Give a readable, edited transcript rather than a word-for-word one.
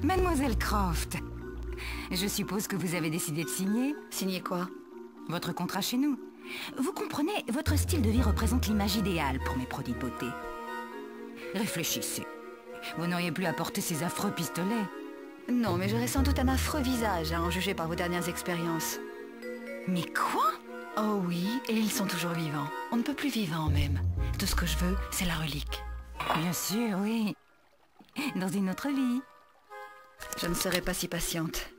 Mademoiselle Croft, je suppose que vous avez décidé de signer? Signer quoi? Votre contrat chez nous. Vous comprenez, votre style de vie représente l'image idéale pour mes produits de beauté. Réfléchissez. Vous n'auriez plus à porter ces affreux pistolets. Non, mais j'aurais sans doute un affreux visage, à en juger par vos dernières expériences. Mais quoi? Oh oui, et ils sont toujours vivants. On ne peut plus vivant même. Tout ce que je veux, c'est la relique. Bien sûr, oui. Dans une autre vie. Je ne serai pas si patiente.